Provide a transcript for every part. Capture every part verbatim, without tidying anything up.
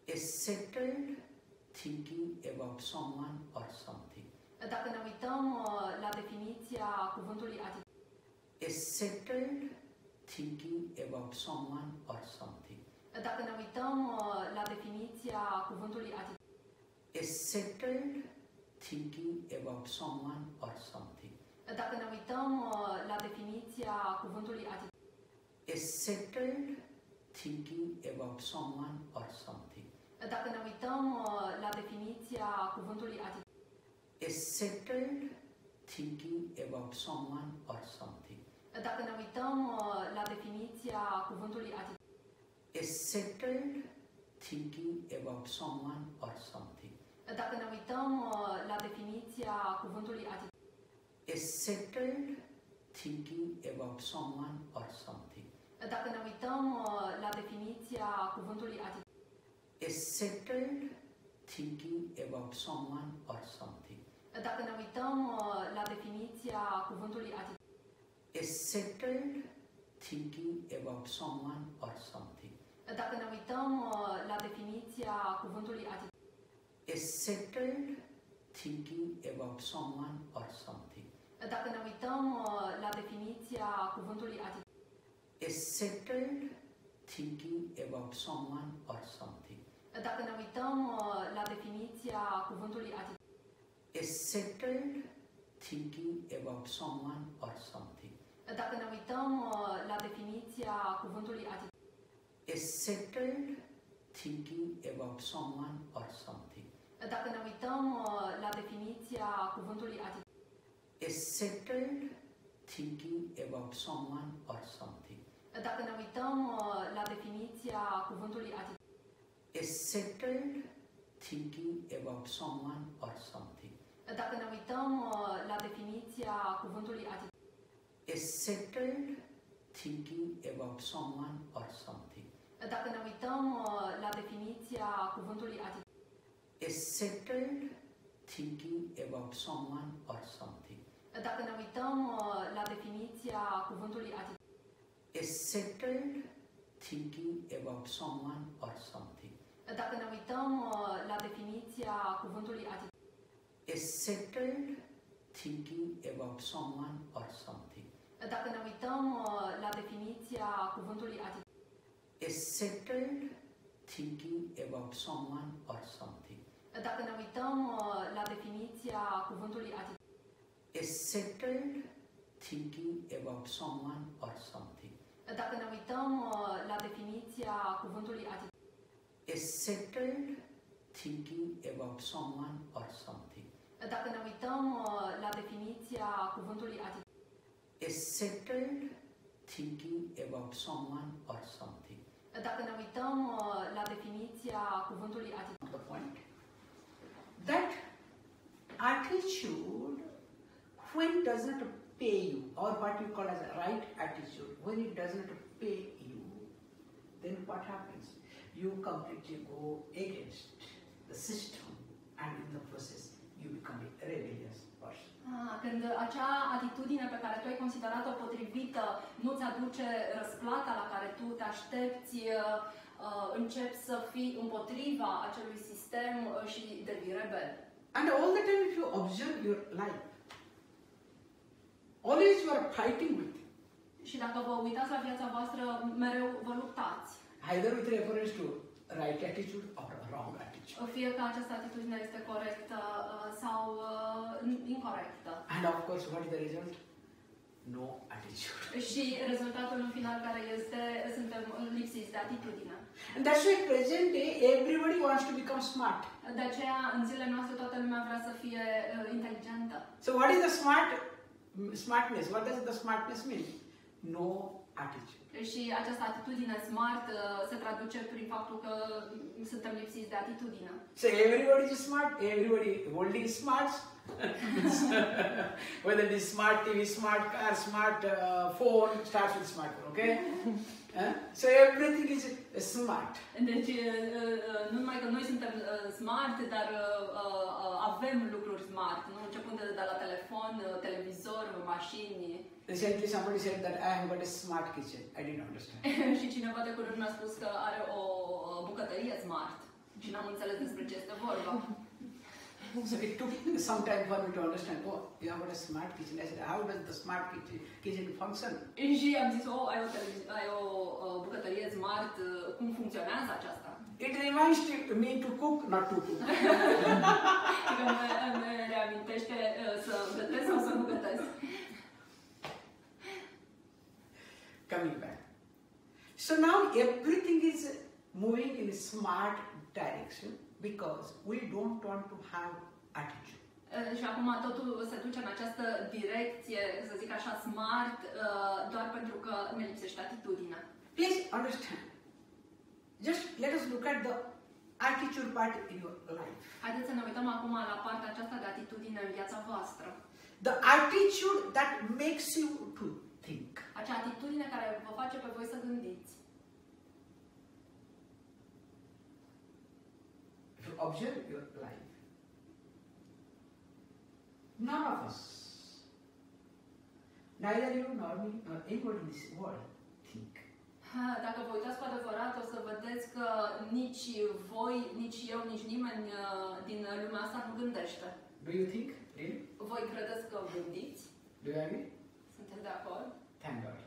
A settled thinking about someone or something. Dacă ne uităm la definiția cuvântului atitudine. A settled thinking about someone or something. Dacă ne uităm la definiția cuvântului atitudine. A settled thinking about someone or something. Dacă ne uităm la definiția cuvântului atitudine. A settled thinking about someone or something. Dacă ne uităm la definiția cuvântului atitudine. A settled thinking about someone or something. Dacă ne uităm la definiția cuvântului atitudine. A settled thinking about someone or something. Dacă ne uităm la definiția cuvântului atitudine. A settled thinking about someone or something. Dacă ne uităm la definiția cuvântului atitudine. A settled thinking about someone or something. Dacă ne uităm la definiția cuvântului atitudine. A settled thinking about someone or something. Dacă ne uităm la definiția cuvântului atitudine. A settled thinking about someone or something. Dacă ne uităm la definiția cuvântului atitudine. A settled thinking about someone or something. Dacă ne uităm la definiția cuvântului atitudine. A settled thinking about someone or something. Dacă ne uităm la definiția cuvântului atitudine. A settled thinking about someone or something. Dacă ne uităm la definiția cuvântului atitudine. A settled thinking about someone or something. Dacă ne uităm la definiția cuvântului atitudine. A settled thinking about someone or something. Dacă ne uităm la definiția cuvântului atitudine. A settled thinking about someone or something. Dacă ne uităm la definiția cuvântului atitudine. A settled thinking about someone or something. Dacă ne uităm la definiția cuvântului atitudine. A settled thinking about someone or something. Dacă ne uităm la definiția cuvântului atitudine. A settled thinking about someone or something. Dacă ne uităm la definiția cuvântului atitudine. A settled thinking about someone or something. Dacă ne uităm la definiția cuvântului atitudine. A settled thinking about someone or something. Dacă ne uităm la definiția cuvântului atitudine. A settled thinking about someone or something. Dacă ne uităm la definiția cuvântului atitudine. A settled thinking about someone or something. Dacă ne uităm la definiția cuvântului atitudine. The point that attitude, when it does not pay you, or what you call as a right attitude, when it does not pay you, then what happens? You completely go against the system, and in the process you become a rebellious person. Ah, când acea atitudine pe care tu ai considerat-o potrivită nu-ți aduce răsplata la care tu te aștepți, uh, începi să fii împotriva acelui sistem uh, și devii rebel. And all the time if you observe your life, always you are fighting with it. Și dacă vă uitați la viața voastră, mereu vă luptați. Either with reference to right attitude or wrong attitude. Fie că această atitudine este corectă uh, sau uh, incorrectă. And of course, what is the result? No attitude. Și rezultatul în final care este, suntem lipsiți de atitudine. And that's why present day everybody wants to become smart. De aceea, în zilele noastre, toată lumea vrea să fie uh, inteligentă. So what is the smart smartness? What does the smartness mean? No attitude. Și această atitudine smart uh, se traduce prin faptul că suntem lipsiți de atitudine. So everybody is smart, everybody holding smarts. Whether it is smart T V, smart car, smart uh, phone, starts with smartphone, okay? uh, so everything is uh, smart. Deci, uh, uh, nu numai că noi suntem uh, smart, dar uh, uh, avem lucruri smart, nu? Începând de, de la telefon, uh, televizor, mașini. Recently somebody said that I have got a smart kitchen. I didn't understand. Și cineva de curând mi-a spus că are o bucătărie smart. Și n-am înțeles despre ce este vorba. So it took some time for me to understand, oh, you have got a smart kitchen. I said, how does the smart kitchen, kitchen function? Și am zis, oh, ai o, televiz- ai o uh, bucătărie smart, uh, cum funcționează aceasta? It reminds me to cook, not to cook. Că mă, mă reamintește uh, să gătesc sau să nu gătesc. Coming back. So now everything is moving in a smart direction because we don't want to have attitude. Uh, Și acum totul se duce în această direcție, să zic așa, smart, uh, doar pentru că ne lipsește atitudinea. Please understand. Just let us look at the attitude part in your life. Haideți să ne uităm acum la partea aceasta de atitudine în viața voastră. The attitude that makes you to think. Acea atitudine care vă face pe voi să gândiți. If you observe your life, none of us, neither you nor me nor anybody in this world, think. Ha, dacă vă uitați cu adevărat, o să vedeți că nici voi, nici eu, nici nimeni uh, din lumea asta nu gândește. Do you think? Really? Voi credeți că gândiți? Do you agree? Sunteți de acord? Thank God.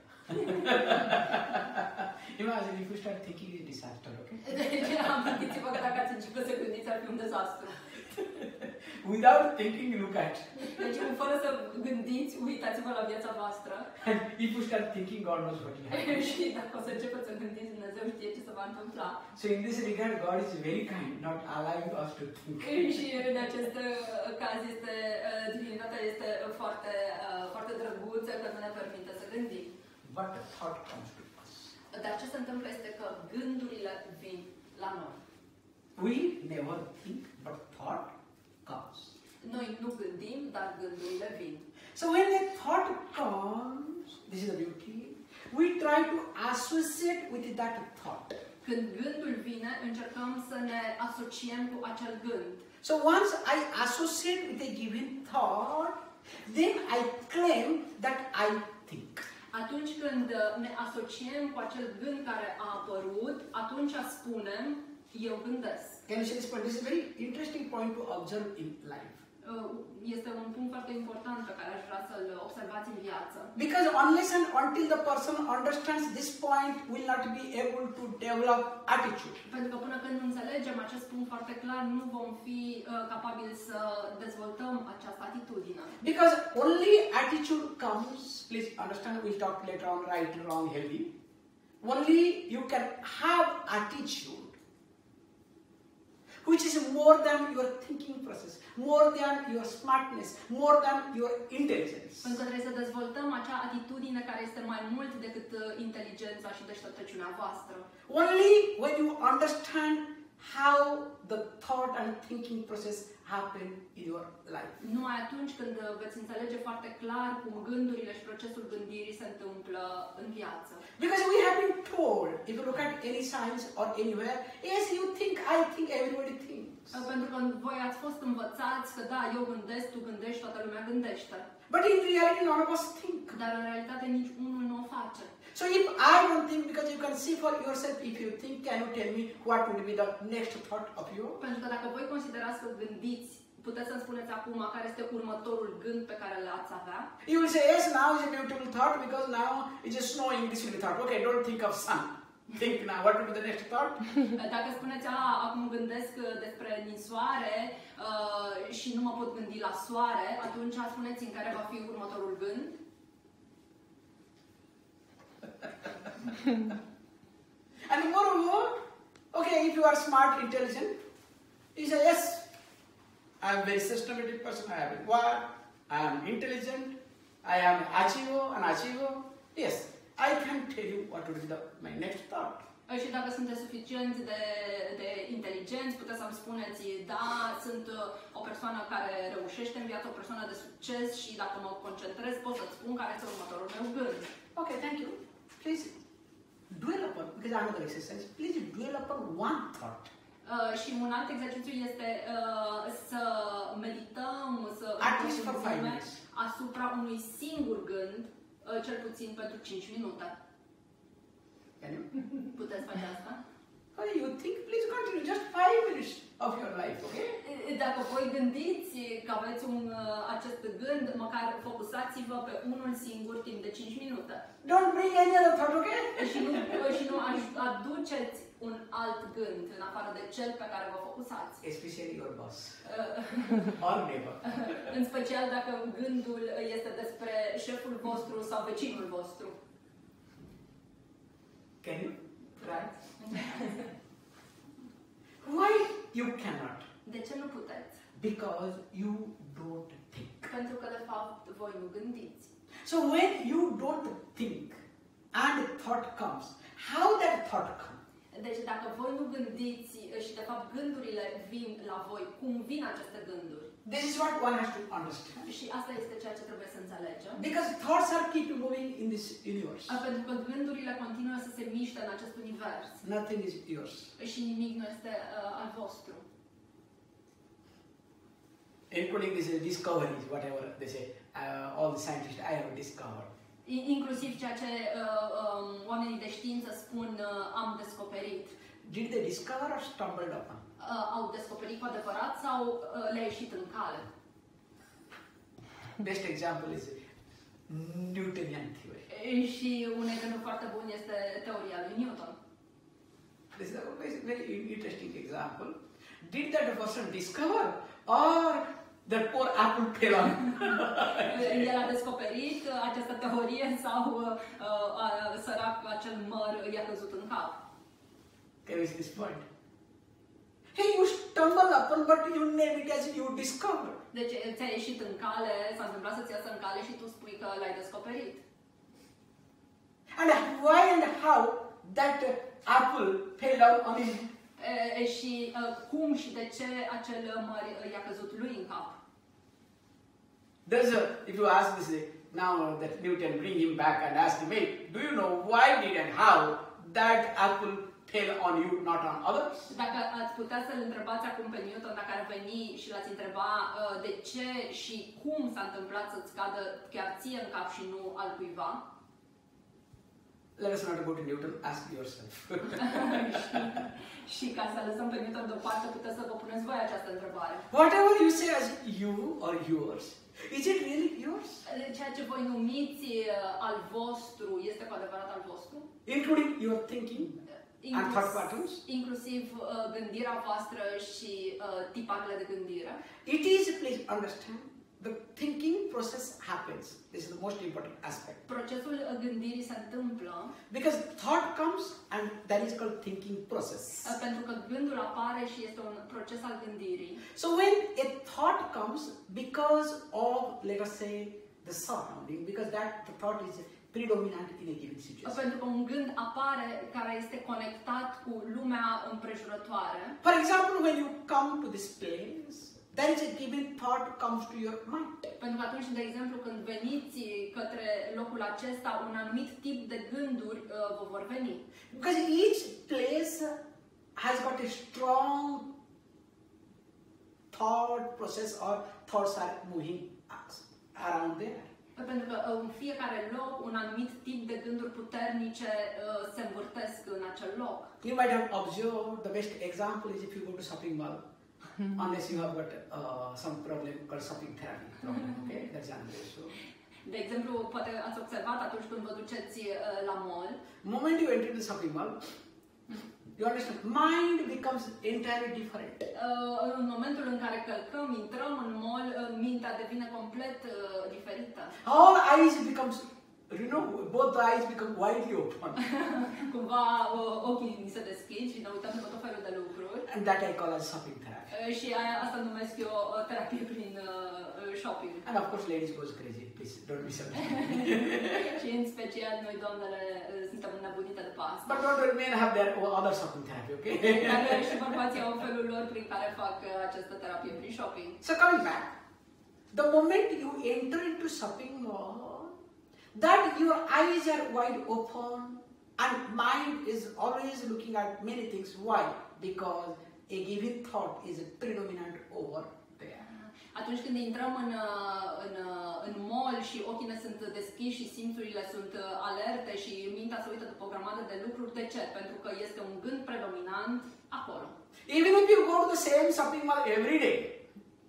Imagine if you start thinking it's a disaster, okay? Deci, am gândiți-vă că dacă ați începe să gândiți, ar fi un dezastru. Without thinking, look at. Deci, fără să gândiți, uitați-vă la viața voastră. And if you start thinking, God knows what will happen. Și dacă o să începeți să gândiți, Dumnezeu știe ce se va întâmpla. So in this regard, God is very kind, not allowing us to think. Și în acest caz este, divinitatea este foarte, foarte drăguță că nu ne permite să gândim. But the thought comes to us. Dar ce se întâmplă este că gândurile vin la noi. We never think, but thought comes. Noi nu gândim, dar gândurile vin. So when a thought comes, this is the beauty, we try to associate with that thought. Când gândul vine, încercăm să ne asociem cu acel gând. So once I associate with a given thought, then I claim that I think. Atunci când ne asociem cu acel gând care a apărut, atunci spunem, eu gândesc. Can you see this point? This is a very interesting point to observe in life. Este un punct foarte important pe care aș vrea să-l observați în viață. Because unless and until the person understands this point, will not be able to develop attitude. Pentru că până când nu înțelegem acest punct foarte clar, nu vom fi uh, capabili să dezvoltăm această atitudine. Because only attitude comes, please understand, we'll talk later on right, wrong, healthy. Only you can have attitude which is more than your thinking process, more than your smartness, more than your intelligence. Pentru că trebuie să dezvoltăm acea atitudine care este mai mult decât inteligența și deșteptăciunea voastră. Only when you understand how the thought and thinking process happen in your life. Numai atunci când veți înțelege foarte clar cum gândurile și procesul gândirii se întâmplă în viață. Because we have been told, if you look at any science or anywhere, yes, you think, I think, everybody thinks. Pentru că voi ați fost învățați că da, eu gândesc, tu gândești, toată lumea gândește. But in reality, none of us think. Dar în realitate nici unul nu o face. So if I don't think, because you can see for yourself, if you think, can you tell me what would be the next thought of you? Pentru că dacă voi considerați că gândiți, puteți să-mi spuneți acum care este următorul gând pe care l-ați avea? You will say, yes, now is a beautiful thought because now it is snowing, this will be thought. Okay, don't think of sun. Think now, what will be the next thought? Dacă spuneți, a, acum gândesc despre ninsoare uh, și nu mă pot gândi la soare, atunci spuneți în care va fi următorul gând? And moreover, okay, if you are smart, intelligent, you say, yes, I am a very systematic person, I have work, I am intelligent, I am achiever, an achiever. Yes, I can tell you what will be the, my next thought. Și dacă sunteți suficient de, de inteligenți, puteți să-mi spuneți, da, sunt o persoană care reușește în viață, o persoană de succes și dacă mă concentrez, pot să-ți spun care este următorul meu gând. Okay, thank you. Please dwell upon, because another exercise, please dwell upon one thought. Uh, și un alt exercițiu este uh, să medităm, să At least for five minutes. asupra unui singur gând, uh, cel puțin pentru cinci minute. Can you? Puteți face asta? Oh, you think, please continue, just five minutes. voi gândiți că aveți un, acest gând, măcar focusați-vă pe unul singur timp de cinci minute. Don't bring any other thought, okay? Și nu, și nu aduceți un alt gând în afară de cel pe care vă focusați. Especially your boss or neighbor. În special dacă gândul este despre șeful vostru sau vecinul vostru. Can you? Right? Why you cannot? De ce nu puteți? Because you don't think. Pentru că de fapt voi nu gândiți. So when you don't think and thought comes, how that thought comes? Deci dacă voi nu gândiți și de fapt gândurile vin la voi, cum vin aceste gânduri? This is what one has to understand. Și asta este ceea ce trebuie să înțelegem. Because thoughts are keep moving in this universe. Pentru că gândurile continuă să se miște în acest univers. Nothing is yours. Și nimic nu este uh, al vostru. Including these discoveries, whatever they say, uh, all the scientists, I have discovered. Inclusiv ceea ce uh, um, oamenii de știință spun, uh, am descoperit. Did they discover or stumbled upon? Uh, au descoperit cu adevărat sau uh, le-a ieșit în cale? Best example is Newtonian theory. Și un exemplu foarte bun este teoria lui Newton. This is a very, very interesting example. Did that person discover or that poor apple fell on? El a descoperit această teorie sau uh, uh, sărac acel măr i-a căzut în cap? Can you see this point? Hey, you stumble upon, but you name it as you discover. Deci ți-a ieșit în cale, s-a întâmplat să-ți iasă în cale și tu spui că l-ai descoperit. And why and how that apple fell down on him? E, și uh, cum și de ce acel măr i-a căzut lui în cap? There's a, if you ask this now that Newton, bring him back and ask him, hey, do you know why did and how that apple fell on you, not on others? Dacă ați putea să-l întrebați acum pe Newton, dacă ar veni și l-ați întreba uh, de ce și cum s-a întâmplat să-ți cadă chiar ție în cap și nu al cuiva? Let us not go to Newton, ask yourself. Și ca să lăsăm pe Newton deoparte, puteți să vă puneți voi această întrebare. Whatever you say as you or yours, is it really yours? Ceea ce voi numiți uh, al vostru, este cu adevărat al vostru? Including your thinking Inclus, and thought patterns? Inclusiv uh, gândirea voastră și uh, tiparele de gândire. It is, please understand, the thinking process happens. This is the most important aspect. Procesul uh, gândirii se întâmplă Because thought comes and that is called thinking process. uh, pentru că gândul apare și este un proces al gândirii. So when a thought comes because of, let us say, the surrounding, because that the thought is predominant in a given situation. Pentru că un gând apare care este conectat cu lumea împrejurătoare. For example, when you come to this place, there is a given thought comes to your mind. Pentru că atunci, de exemplu, când veniți către locul acesta, un anumit tip de gânduri uh, vă vor veni. Because each place has got a strong thought process or thoughts are moving around there. Pentru că în fiecare loc, un anumit tip de gânduri puternice uh, se învârtesc în acel loc. You might have observed, the best example is if you go to shopping mall, unless you have got uh, some problem called shopping therapy problem, okay? That's another issue. De exemplu, poate ați observat atunci când vă duceți uh, la mall, Moment you enter the shopping mall, you understand, mind becomes entirely different. uh, în momentul în care călcăm, intrăm în mall, uh, mintea devine complet uh, diferită. All eyes becomes, you know, both the eyes become widely open. Cumva uh, ochii ni se deschid și ne uităm pe tot felul de lucruri. And that I call as shopping therapy. Uh, și aia, asta numesc eu uh, terapie prin uh, shopping. And of course ladies goes crazy, please don't misunderstand. Și în special noi doamnele uh, suntem înnebunite de asta. But don't worry, men have their other shopping therapy, okay? Dar și bărbații au felul lor prin care fac uh, această terapie prin shopping. So coming back, the moment you enter into shopping mall, that your eyes are wide open and mind is always looking at many things. Why? Because a given thought is predominant over there. Atunci când intrăm în, în, în mall și ochii ne sunt deschiși și simțurile sunt alerte și mintea se uită după o grămadă de lucruri, de ce? Pentru că este un gând predominant acolo. Even if you go to the same shopping mall every day,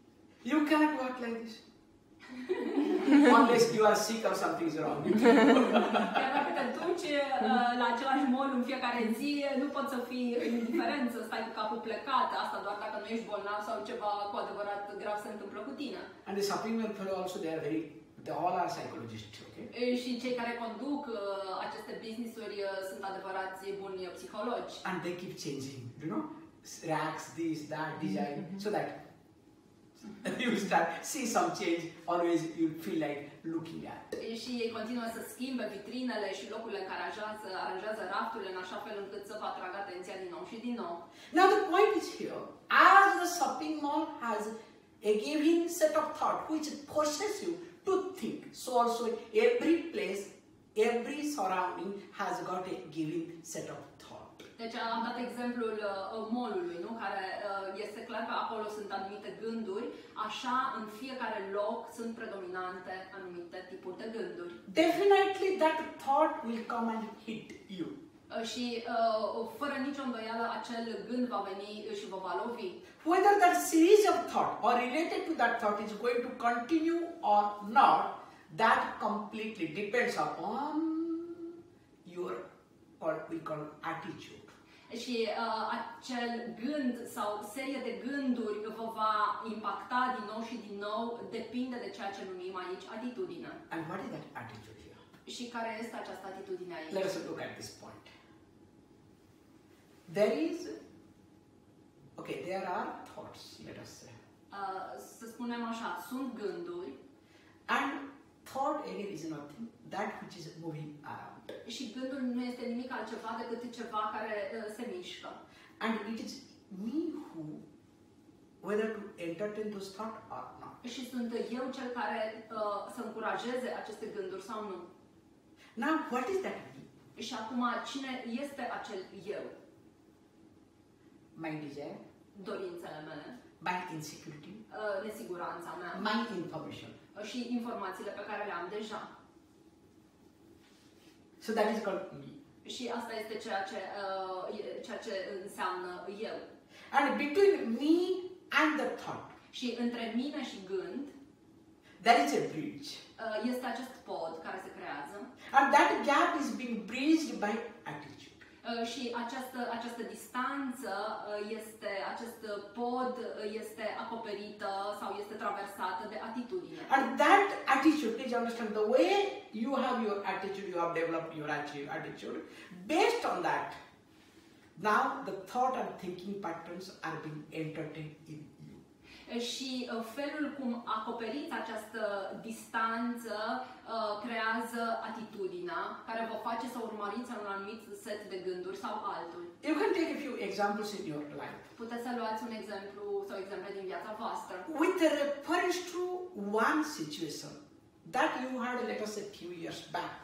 You cannot work like this. Unless you are sick or something is wrong. Chiar dacă te duci uh, la același mall în fiecare zi, nu poți să fii indiferent, să stai cu capul plecat. Asta doar dacă nu ești bolnav sau ceva cu adevărat grav se întâmplă cu tine. And the shopping mall fellow also, they are very, they all are psychologists, okay? Și cei care conduc uh, aceste business-uri uh, sunt adevărați buni psihologi. And they keep changing, you know, racks, this, that, design, so that you start see some change. Always you feel like looking at. Și ei continuă să schimbe vitrinele și locurile în care aranjează, aranjează rafturile în așa fel încât să vă atragă atenția din nou și din nou. Now the point is here, as the shopping mall has a given set of thought which forces you to think, so also every place, every surrounding has got a given set of thought. Deci am dat exemplul uh, mall-ului, nu? Care uh, este clar că acolo sunt anumite gânduri, așa în fiecare loc sunt predominante anumite tipuri de gânduri. Definitely that thought will come and hit you. Uh, și uh, fără nicio îndoială acel gând va veni și vă va lovi. Whether that series of thought or related to that thought is going to continue or not, that completely depends upon your, what we call attitude. Și uh, acel gând sau serie de gânduri vă va impacta din nou și din nou, depinde de ceea ce numim aici atitudine. And what is that attitude here? Și care este această atitudine aici? Let us look at this point. There is, okay, there are thoughts, let us say. Uh, să spunem așa, sunt gânduri. And thought again is nothing, that which is moving around. Și gândul nu este nimic altceva decât ceva care uh, se mișcă. And it is me who, whether to entertain those thoughts or not. Și sunt eu cel care uh, să încurajeze aceste gânduri sau nu. Now, what is that me? Și acum, cine este acel eu? My desire, Dorințele mele, my insecurity, uh, nesiguranța mea my information. uh, și informațiile pe care le am deja. So that is called me. Și asta este ceea ce, uh, ceea ce înseamnă eu. And between me and the thought, Și între mine și gând there is a bridge. uh, este acest pod care se creează. And that gap is being bridged by attitude. Uh, și această, această distanță uh, este, acest pod uh, este acoperită sau este traversată de atitudine. And that attitude, please understand, the way you have your attitude, you have developed your attitude, based on that, now the thought and thinking patterns are being entertained in you. Și uh, felul cum acoperiți această distanță uh, creează atitudinea care vă face să urmăriți un anumit set de gânduri sau altul. You can take a few examples in your life. Puteți să luați un exemplu sau exemple din viața voastră. With reference to one situation that you had, let us say, few years back.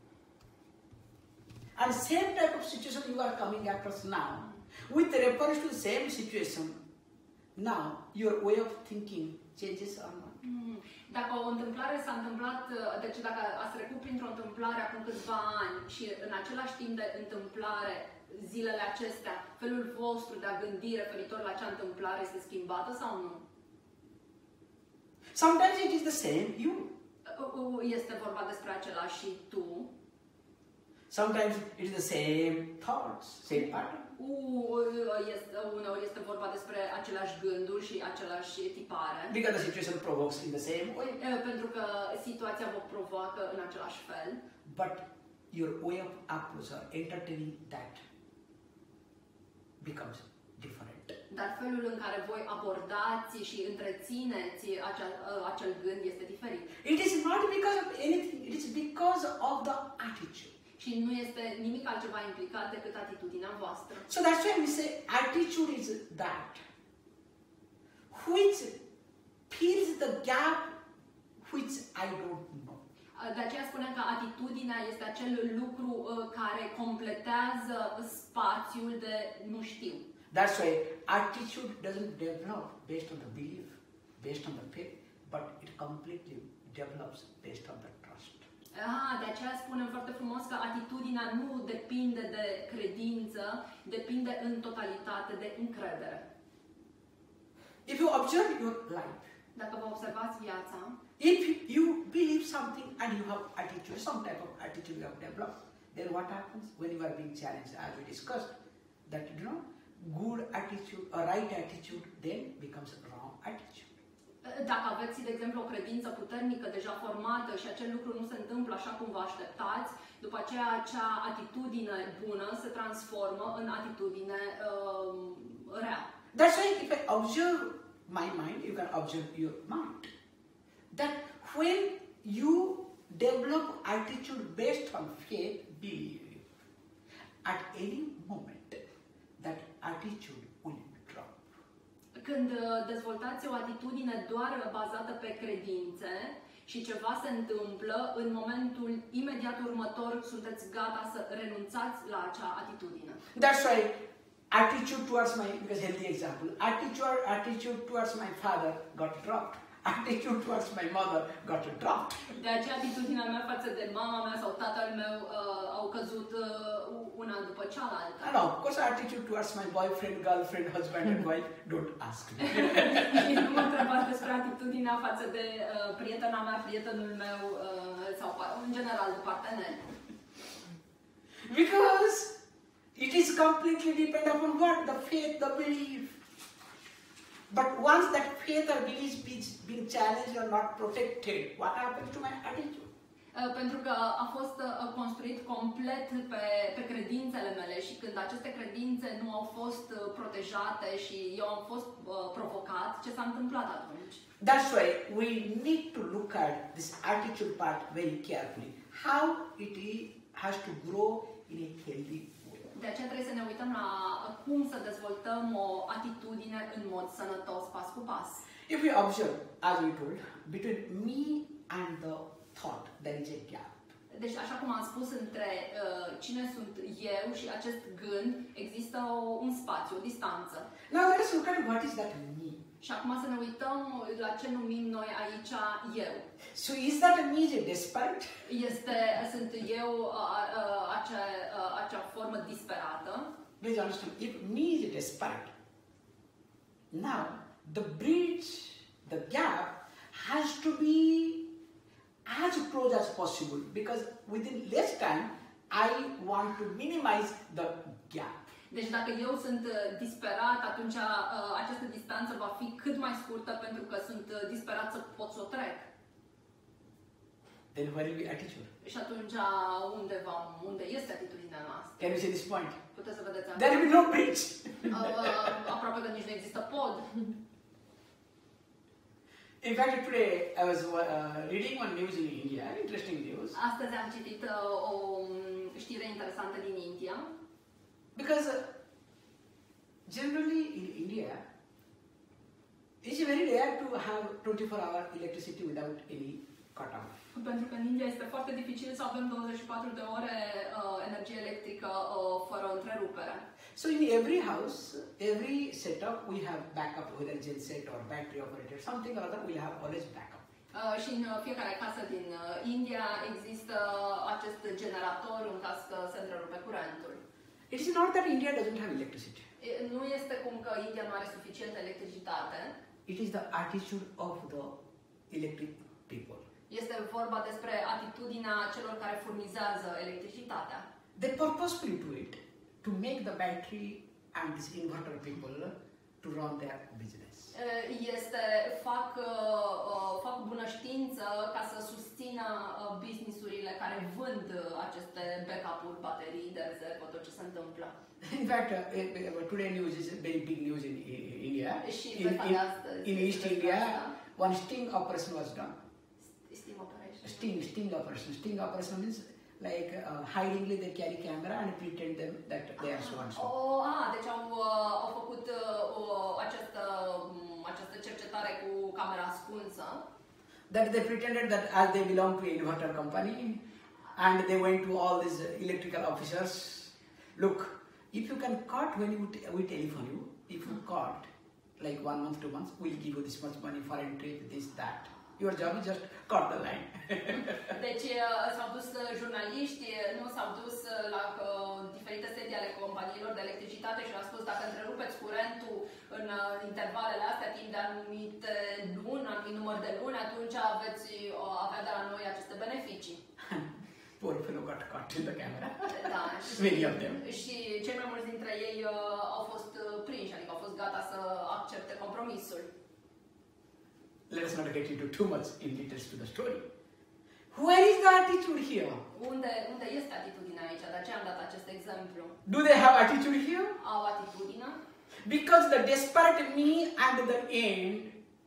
And same type of situation you are coming across now. With reference to the same situation, now your way of thinking changes or not? Mm. Dacă o întâmplare s-a întâmplat, deci dacă ați trecut printr-o întâmplare acum câțiva ani și în același timp de întâmplare, zilele acestea, felul vostru de a gândi referitor la acea întâmplare este schimbată sau nu? Sometimes it is the same, you. Este vorba despre același și tu. Sometimes it is the same thoughts, same pattern. Este, uneori este vorba despre aceleași gânduri și același tipare. Because the situation provokes in the same way. Pentru că situația vă provoacă în același fel. But your way of approach or entertaining that becomes different. Dar felul în care voi abordați și întrețineți acel, acel gând este diferit. It is not because of anything, it is because of the attitude. Și nu este nimic altceva implicat decât atitudinea voastră. So that's why we say attitude is that which fills the gap which I don't know. De aceea spunem că atitudinea este acel lucru uh, care completează spațiul de nu știu. That's why attitude doesn't develop based on the belief, based on the faith, but it completely develops based on the trust. Ah, de aceea spunem foarte frumos că atitudinea nu depinde de credință, depinde în totalitate de încredere. If you observe your life, Dacă vă observați viața, If you believe something and you have attitude, some type of attitude you have developed, then what happens when you are being challenged, as we discussed, that you know, good attitude, a right attitude, then becomes a wrong attitude. dacă aveți, de exemplu, o credință puternică, deja formată și acel lucru nu se întâmplă așa cum vă așteptați, după aceea acea atitudine bună se transformă în atitudine uh, rea. That's why if I observe my mind, you can observe your mind. That when you develop attitude based on faith, believe, at any moment, that attitude will drop. Când dezvoltați o atitudine doar bazată pe credințe și ceva se întâmplă, în momentul imediat următor sunteți gata să renunțați la acea atitudine. That's why attitude towards my, because healthy example, attitude, attitude towards my father got dropped. Attitude towards my mother got dropped. De aceea atitudinea mea față de mama mea sau tatăl meu uh, au căzut uh, una după cealaltă. No, of course, attitude towards my boyfriend, girlfriend, husband and wife, don't ask me. Și nu mă întrebați despre atitudinea față de uh, prietena mea, prietenul meu uh, sau în general de parteneri. Because it is completely dependent upon what? The faith, the belief. But once that faith or belief is being challenged or not protected, what happens to my attitude? Uh, pentru că a fost uh, construit complet pe, pe credințele mele și când aceste credințe nu au fost uh, protejate și eu am fost uh, provocat, ce s-a întâmplat atunci? That's why we need to look at this attitude part very carefully. How it is, has to grow in a healthy way. De aceea trebuie să ne uităm la cum să dezvoltăm o atitudine în mod sănătos, pas cu pas. If we observe, as we told, between me and the thought, there is a gap. Deci, așa cum am spus, între uh, cine sunt eu și acest gând, există o, un spațiu, o distanță. Now let us look at what is that me. Și acum să ne uităm la ce numim noi aici eu. So is that me is a despite? Este, sunt eu uh, uh, acea, uh, acea formă disperată. Please understand, if me is a despite, now the bridge, the gap has to be as close as possible because within less time I want to minimize the gap. Deci dacă eu sunt disperat, atunci uh, această distanță va fi cât mai scurtă pentru că sunt disperat să pot să o trec. Then where will be attitude? Și atunci unde, va, unde este atitudinea noastră? Can you see this point? Puteți să vedeți acolo. There will be no bridge. uh, aproape că nici nu există pod. In fact, today I was uh, reading one news in India, interesting news. Astăzi am citit uh, o știre interesantă din India. Because uh, generally in India, it's very rare to have twenty-four hour electricity without any cut-off. Pentru că în India este foarte dificil să avem douăzeci și patru de ore uh, energie electrică uh, fără întrerupere. So in every house, every setup, we have backup, whether genset or battery operated, something or other, we have always backup. Uh, și în fiecare casă din uh, India există acest generator în caz că se întrerupe curentul. It is not that India doesn't have electricity. Nu este cum că India nu are suficientă electricitate. It is the attitude of the electric people. Este vorba despre atitudinea celor care furnizează electricitatea. They purposefully do it to make the battery and this inverter people to run their business. Este, fac, fac bună știință ca să susțină businessurile care vând aceste backup-uri, baterii de rezervă, tot ce se întâmplă. In fact, uh, today news is a very big news in, in India. In, in, in East India, one sting operation was done. Sting operation. Sting, sting operation. Sting operation means like uh, hidingly they carry camera and pretend them that they are so and so. Oh, ah, deci au, uh, au făcut uh, o, această, um, această cercetare cu camera ascunsă. That they pretended that as they belong to a inverter company and they went to all these electrical officers. Look, if you can cut when you we telephone you, if you cut like one month, two months, we'll give you this much money for a trip, this, that. Your job is just cut the line. Deci uh, s-au dus uh, jurnaliști, uh, nu s-au dus uh, la uh, diferite sedii ale companiilor de electricitate și le-au spus dacă întrerupeți curentul în uh, intervalele astea timp de anumite luni, anumit număr de luni, atunci veți uh, avea de la noi aceste beneficii. Poor fellow got caught in the camera. Da, Many of them. și cei mai mulți dintre ei uh, au fost uh, prinși, adică au fost gata să accepte compromisul. Let us not get into too much in details to the story. Where is the attitude here? Unde, unde este atitudinea aici? De aceea am dat acest exemplu. Do they have attitude here? Au atitudinea? Because the desperate me and the end,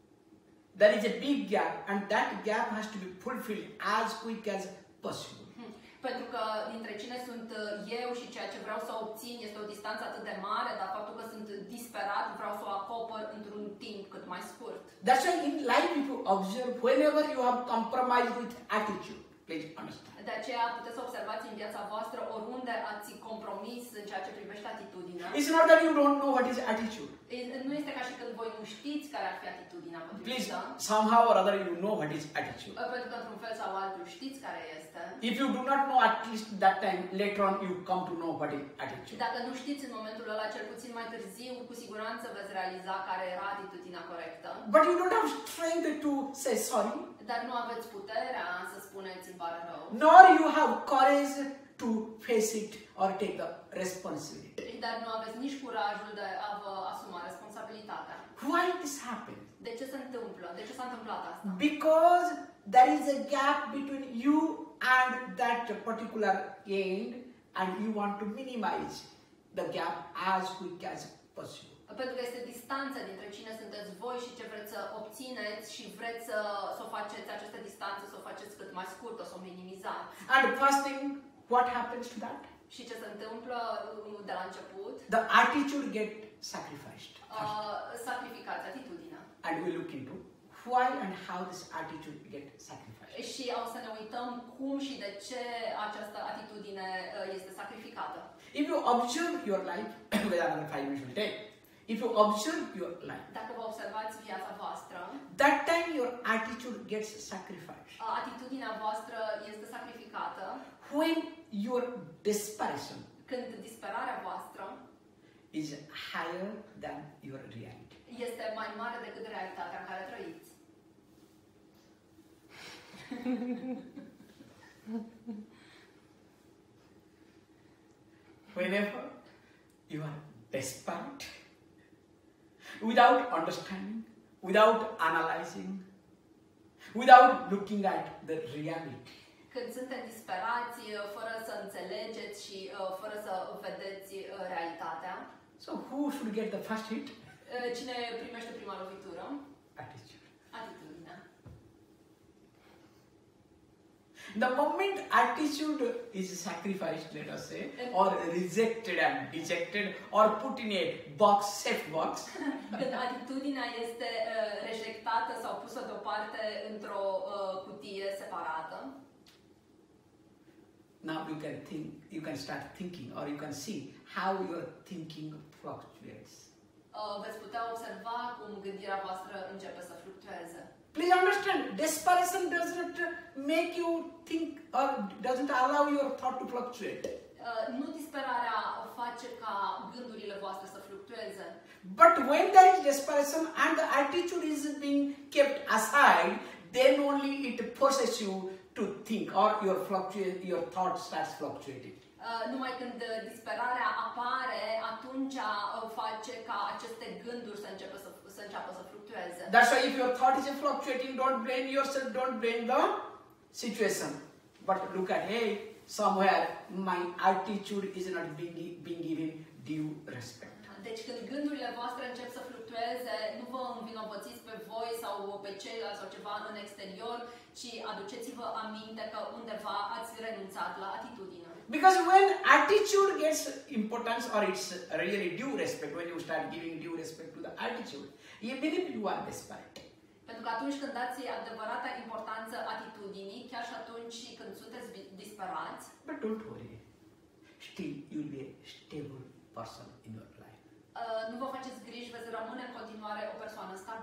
there is a big gap, and that gap has to be fulfilled as quick as possible. Hmm. Pentru că dintre cine sunt eu și ceea ce vreau să obțin este o distanță atât de mare, dar faptul că sunt disperat vreau să o acopăr într-un timp cât mai scurt. That's why in life, if you observe, whenever you have compromised with attitude, please understand. De aceea puteți să observați în viața voastră oriunde ați compromis în ceea ce privește atitudinea. It's not that you don't know what is attitude. Nu este ca și când voi nu știți care ar fi atitudinea Please, potrivită. somehow or other you know what is attitude. Pentru că într-un fel sau altul știți care este. If you do not know at least that time, later on you come to know what is attitude. Dacă nu știți în momentul ăla, cel puțin mai târziu, cu siguranță veți realiza care era atitudinea corectă. But you don't have strength to say sorry. Dar nu aveți puterea să spuneți îmi pare rău. Nor you have courage to face it or take the responsibility. Dar nu aveți nici curajul de a vă asuma responsabilitatea. Why this happened? De ce se întâmplă? De ce s-a întâmplat asta? Because there is a gap between you and that particular end, and you want to minimize the gap as quick as possible. Pentru că este distanța dintre cine sunteți voi și ce vreți să obțineți și vreți să, să o faceți această distanță, să o faceți cât mai scurtă, să o minimizați. And first thing, what happens to that? Și ce se întâmplă de la început? The attitude get sacrificed. Uh, sacrificați atitudinea. And we look into why and how this attitude get sacrificed. Și o să ne uităm cum și de ce această atitudine este sacrificată. If you observe your life, with another five minutes will take. If you observe your life, Dacă vă observați viața voastră, that time your attitude gets sacrificed. atitudinea voastră este sacrificată When your desperation când disperarea voastră is higher than your reality. este mai mare decât realitatea în care trăiți. Whenever you are desperate, without understanding, without analyzing, without looking at the reality, Când suntem disperați, fără să înțelegeți și uh, fără să vedeți uh, realitatea, so who should get the first hit? uh, cine primește prima lovitură? Attitude. Atitudinea. The moment attitude is sacrificed, let us say, or rejected and dejected, or put in a box, safe box, Când atitudinea este uh, rejectată sau pusă deoparte într-o uh, cutie separată, now you can think, you can start thinking, or you can see how your thinking fluctuates. uh, veți putea observa cum gândirea voastră începe să fluctueze. Please understand, desperation doesn't make you think or doesn't allow your thought to fluctuate. Uh, nu disperarea face ca gândurile voastre să fluctueze. But when there is desperation and the attitude is being kept aside, then only it forces you to think, or your fluctuate, your thought starts fluctuating. Uh, numai când uh, disperarea apare, atunci uh, face ca aceste gânduri să înceapă să, să înceapă să fluctueze. That's why if your thought is fluctuating, don't blame yourself, don't blame the situation. But look at, hey, somewhere my attitude is not being, being given due respect. Deci când gândurile voastre încep să fluctueze, nu vă învinovățiți pe voi sau pe ceilalți sau ceva în exterior, ci aduceți-vă aminte că undeva ați renunțat la atitudine. Because when attitude gets importance, or it's really due respect, when you start giving due respect to the attitude, even if you are desperate. Pentru că atunci când dați adevărata importanță atitudinii, chiar și atunci când sunteți disperați, But don't worry, still you will be a stable person in your life. Uh, nu vă faceți griji, veți rămâne în continuare o persoană stabilă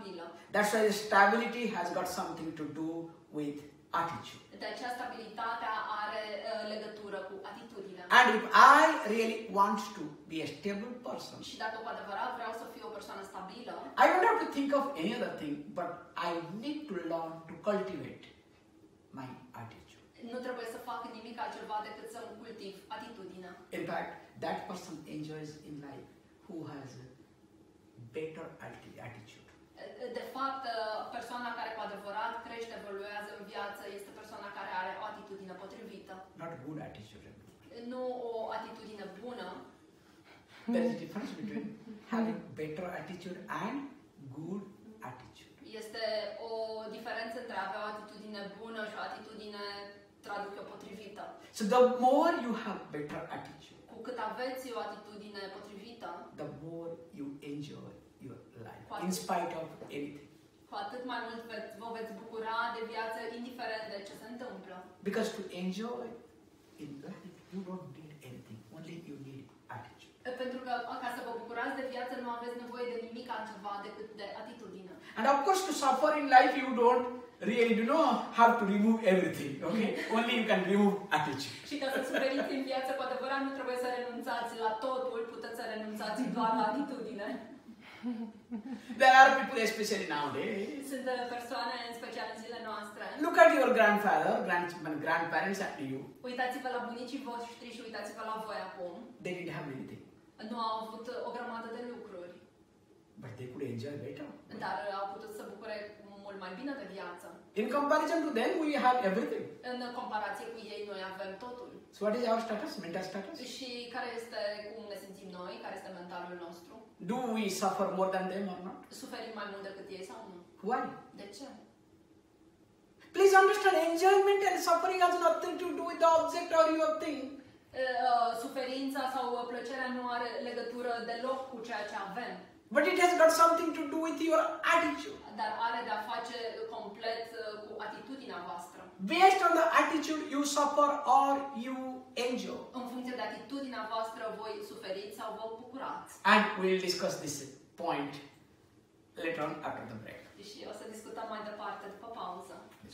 stabilă. That's why stability has got something to do with attitude. De aceea stabilitatea are uh, legătură cu atitudinea. And if I really want to be a stable person, Și dacă cu adevărat vreau să fiu o persoană stabilă, I don't have to think of any other thing, but I need to learn to cultivate my attitude. nu trebuie să fac nimic altceva decât să îmi cultiv atitudinea. In fact, that person enjoys in life who has a better atti- attitude. De fapt, persoana care cu adevărat crește, evoluează în viață, este persoana care are o atitudine potrivită. Not good attitude. Nu o atitudine bună. There is a difference between having better attitude and good attitude. Este o diferență între a avea o atitudine bună și o atitudine, traduc eu, potrivită. So the more you have better attitude, Cu cât aveți o atitudine potrivită, the more you enjoy your life, in spite of anything. cu atât mai mult veți, vă veți bucura de viață, indiferent de ce se întâmplă. Because to enjoy in life, you don't need anything, only you need attitude. Pentru că ca să vă bucurați de viață nu aveți nevoie de nimic altceva decât de atitudine. And of course, to suffer in life, you don't really do not have to remove everything, okay? Only you can remove attitude. Și ca să suferiți în viață, cu adevărat, nu trebuie să renunțați la totul, puteți să renunțați doar la atitudine. There are people, especially nowadays. Sunt persoane, în special în zilele noastre. Look at your grandfather, grand, grandparents, at you. Uitați-vă la bunicii voștri și uitați-vă la voi acum. They didn't have anything, Nu au avut o grămadă de lucruri, but they could enjoy better. dar au putut să bucure mult mai bine de viață. In comparison to them, we have everything. În comparație cu ei, noi avem totul. So what is our status, mental status? Și care este cum ne simțim noi, care este mentalul nostru? Do we suffer more than them or not? Suferim mai mult decât ei sau nu? Why? De ce? Please understand, enjoyment and suffering has nothing to do with the object or your thing. Suferința sau plăcerea nu are legătură deloc cu ceea ce avem. But it has got something to do with your attitude. Dar are de-a face complet cu atitudinea voastră. Based on the attitude, you suffer or you enjoy. În funcție de atitudinea voastră, voi suferiți sau vă bucurați. And we'll discuss this point later on after the break. Și o să discutăm mai departe după pauză.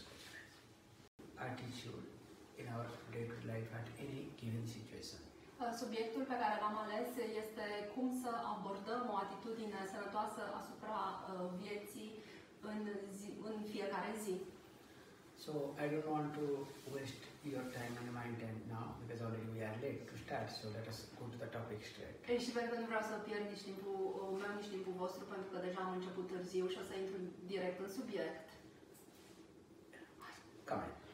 Attitude in our day-to-day life at any given situation. Subiectul pe care l-am ales este cum să abordăm o atitudine sănătoasă asupra vieții în, zi, în fiecare zi. So I don't want to waste your time and my time now because already we are late to start. So let us go to the topic straight. Și pentru că nu vreau să pierd nici timpul meu, nici timpul vostru, pentru că deja am început târziu și o să intru direct în subiect. Come on.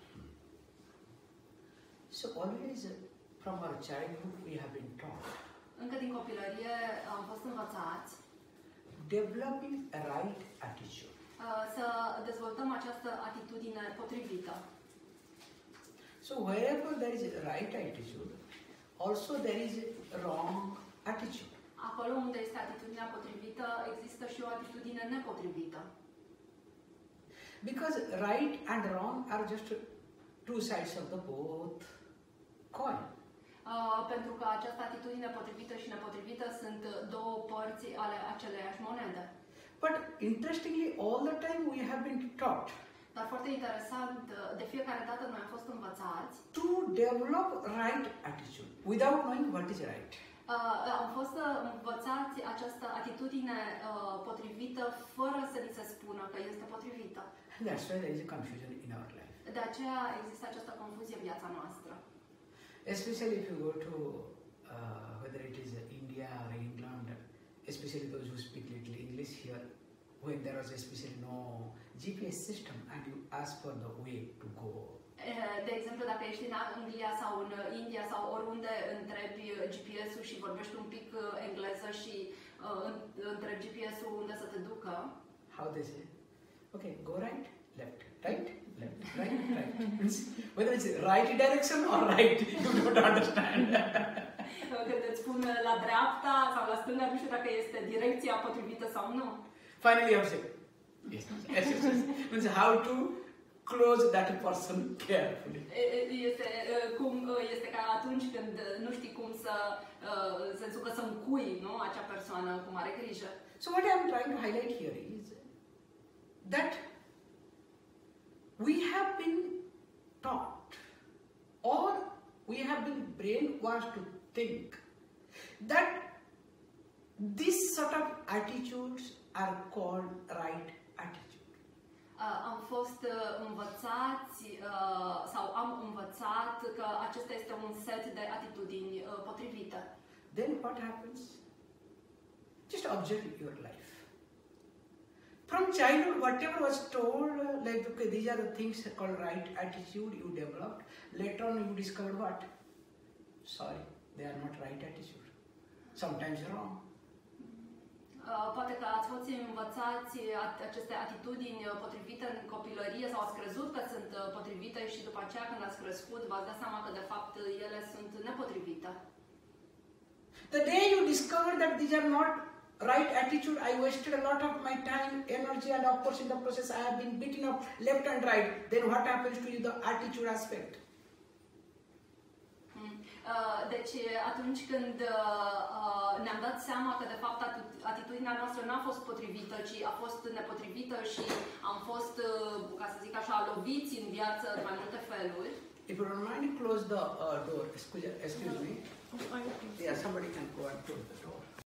So always from our childhood we have been taught. Încă din copilărie am fost învățați Developing a right attitude. să dezvoltăm această atitudine potrivită. So wherever there is a right attitude, also there is a wrong attitude. Acolo unde este atitudinea potrivită, există și o atitudine nepotrivită. Because right and wrong are just two sides of the both coin. Uh, pentru că această atitudine potrivită și nepotrivită sunt două părți ale aceleiași monede. But interestingly, all the time we have been taught Dar foarte interesant, de fiecare dată noi am fost învățați to develop right attitude without knowing what is right. Uh, am fost învățați această atitudine uh, potrivită fără să ni se spună că este potrivită. And that's why there is a confusion in our life. De aceea există această confuzie în viața noastră. Especially if you go to uh, whether it is India or England, especially those who speak little English here, when there was especially no G P S system and you ask for the way to go. De exemplu, dacă ești în Anglia sau în India sau oriunde întrebi G P S-ul și vorbești un pic engleză și uh, întrebi G P S-ul unde să te ducă. How they say? Okay, go right, left, right, left, right, right. Whether it's right direction or right, you don't understand. Când îți spun la dreapta sau la stânga, nu știu dacă este direcția potrivită sau nu. Finally, you have said, yes, yes, yes, yes. Means how to close that person carefully. Este, cum, este ca atunci când nu știi cum să, în sensul că să încui, nu, acea persoană cu mare grijă. So what I am trying to highlight here is, that we have been taught or we have been brainwashed to think that these sort of attitudes are called right attitude. Uh, am fost uh, învățați uh, sau am învățat că acesta este un set de atitudini uh, potrivite. Then what happens? Just observe your life. From childhood, whatever was told, uh, like, okay, these are the things called right attitude you developed. Later on, you discovered what? Sorry, they are not right attitude. Sometimes wrong. Uh, poate că ați fost învățați at- aceste atitudini uh, potrivite în copilărie sau ați crezut că sunt uh, potrivite și după aceea când ați crescut v-ați dat seama că de fapt ele sunt nepotrivite. The day you discover that these are not right attitude, I wasted a lot of my time, energy, and of course in the process I have been beaten up left and right. Then what happens to you, the attitude aspect? Mm. Uh, Deci atunci când uh, uh, ne-am dat seama că de fapt atu- atitudinea noastră n-a fost potrivită, ci a fost nepotrivită și am fost, uh, ca să zic așa, loviți în viață de mai multe feluri. If you don't mind, close the uh, door. Excuse, excuse me. Yeah, somebody can go and close the door.